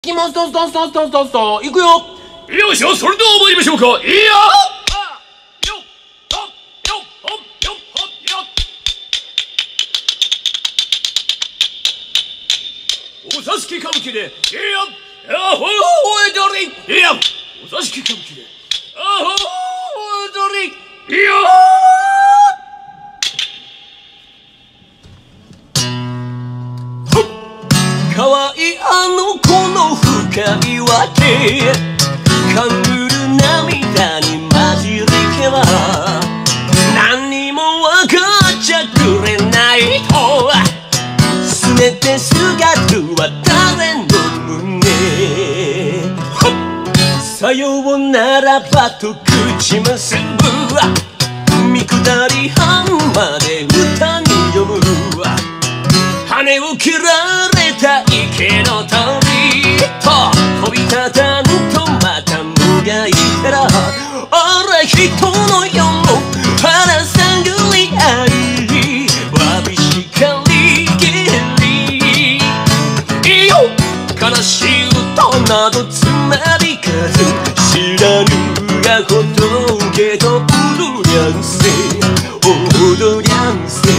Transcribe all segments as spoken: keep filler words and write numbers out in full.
きます。どうぞどうぞどうぞどうぞどうぞ。行くよ。 よいしょ、それでは参りましょうか。いやよっよっよっよっよっよっお座敷歌舞伎で、いやあほほ踊り、いやお座敷歌舞伎で、あほほ踊り、いやかわいいあの子の深いわけ感ぐる涙に混じりけば何にもわかっちゃくれないとすねて姿は誰の胸さようならばと口結ぶ見下り半まで歌に読む羽を切られた池の鳥と飛び立たんとまたもがいたらあら人の世の腹探り合いわびしかりげりいいよ悲しい歌などつまりかず知らぬが仏と踊りゃんせ踊りゃんせ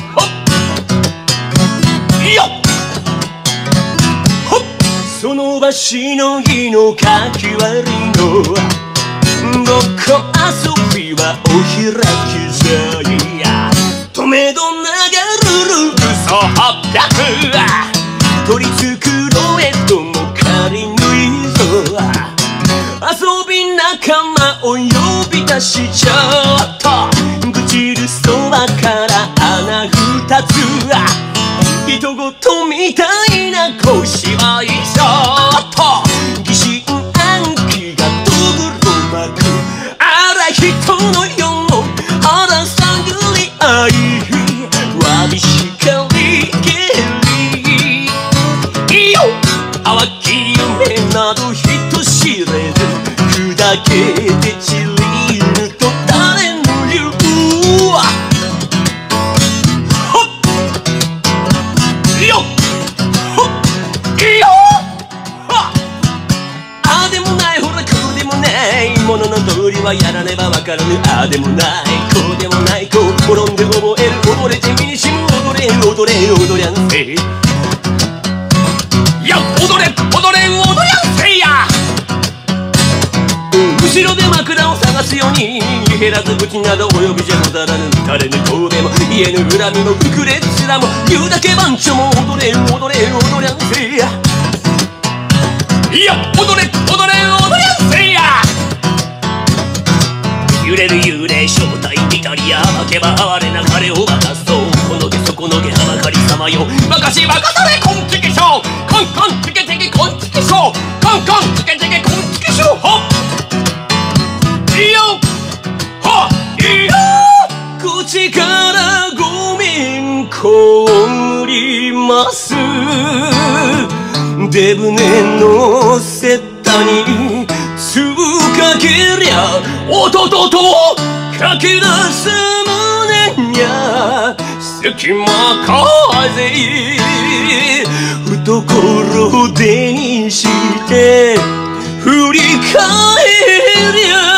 その場しのぎのかき割りのごっこ遊びはお開きざいやとめどながるる嘘はっぴゃく取り繕えとも仮縫いぞ遊び仲間を呼び出しちゃった愚痴るそばから穴二つ人ごとみたいな小芝居ショット疑心暗鬼がとぐろ巻くあら人の世の腹探り合いわびしかりげりいいよ淡き夢など人知れず砕けて散りぬと誰の言うものの通りはやらねばわからぬああでもないこうでもないこう転んで覚える溺れて身にしむ踊れ踊れ踊りゃんせいいや踊れ踊れ踊りゃんせいや後ろで枕を探すように減らず口などお呼びじゃござらぬ垂れぬ神戸も家ぬ恨みも膨れつらも言うだけ番長も踊れ踊れ踊りゃんせいやいや踊れ踊れ踊りゃんせいや揺れる幽霊正体イタリア負けば哀れな彼を沸かそうこのげそこのげはばかりさまよばかしばかされこんちきしょうコンコンチケチケこんちきしょうコンコンチケチケこんちきしょうほっいいよほっいいよ口からごめんこりますデブネのセッタにつぶかけりゃおとととかけ出す胸にゃ隙間風懐手にして振り返りゃ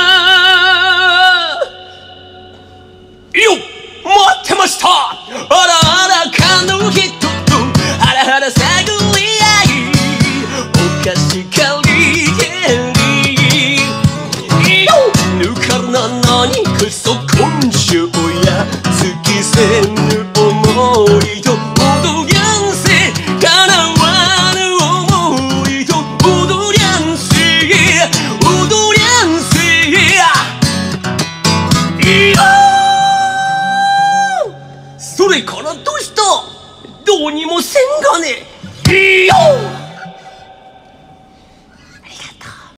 いいよ待ってましたあらあらかの人とハラハラ探り合いおかしかりげりいいよぬかるな何くそ根性や尽きせぬ思いと踊りゃんせかなわぬ思いと踊りゃんせ踊りゃんせいいよそれからどうしたどうにもせんがねいいよ